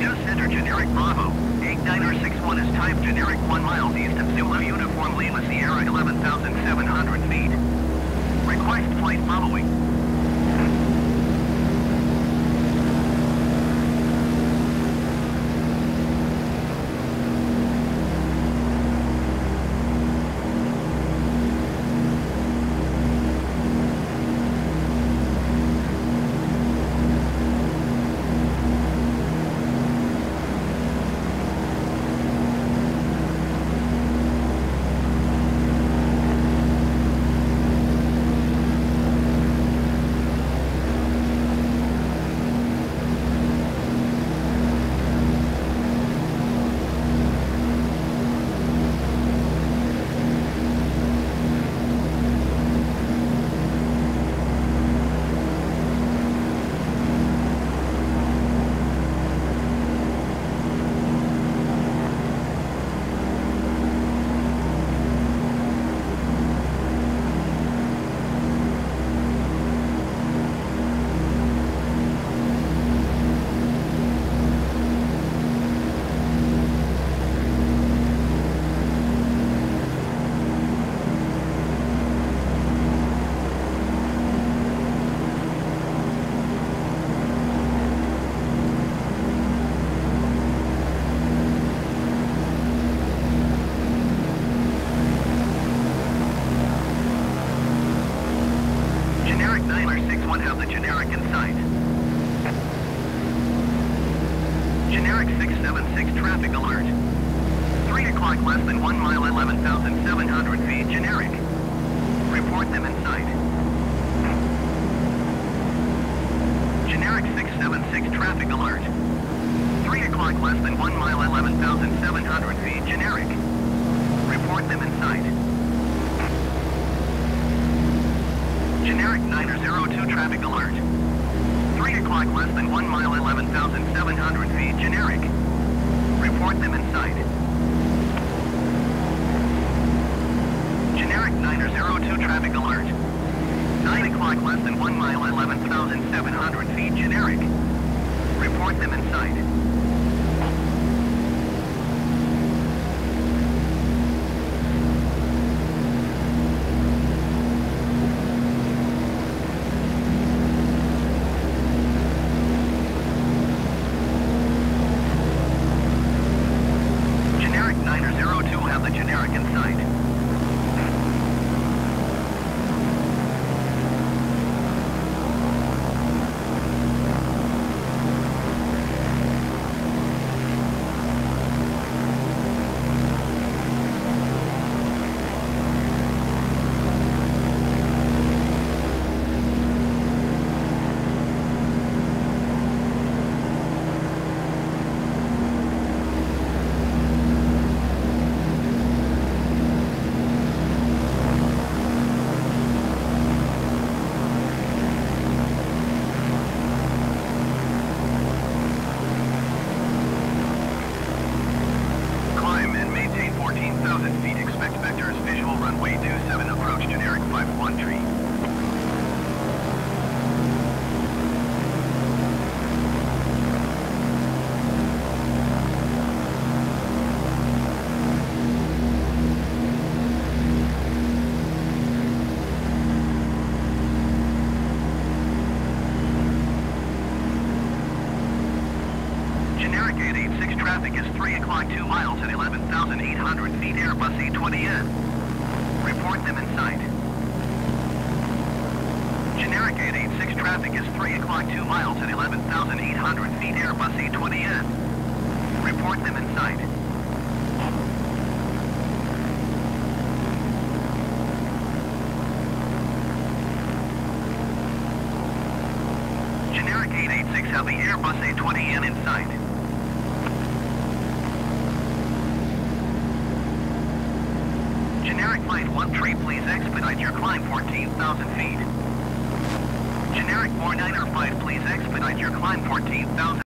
Just enter generic Bravo. 8961 is type generic 1 miles east of Zulu Uniform Lima Sierra 11,700 feet. Request flight following. Have the generic in sight. Generic 676 traffic alert. 3 o'clock less than 1 mile 11,700 feet generic. Report them in sight. Generic 676 traffic alert. 3 o'clock less than 1 mile 11,700 feet generic. Report them in sight. Generic 902 traffic alert. 3 o'clock less than 1 mile 11,700 feet generic. Report them in sight. Generic 902 traffic alert. 9 o'clock less than 1 mile 11,700 feet generic. Report them in sight. Have the generic in sight. Generic 886 traffic is 3 o'clock 2 miles at 11,800 feet Airbus A20N. Report them in sight. Generic 886 traffic is 3 o'clock 2 miles at 11,800 feet Airbus A20N. Report them in sight. Generic 886 have the Airbus A20N in sight. Generic Flight 13, please expedite your climb 14,000 feet. Generic 4905, please expedite your climb 14,000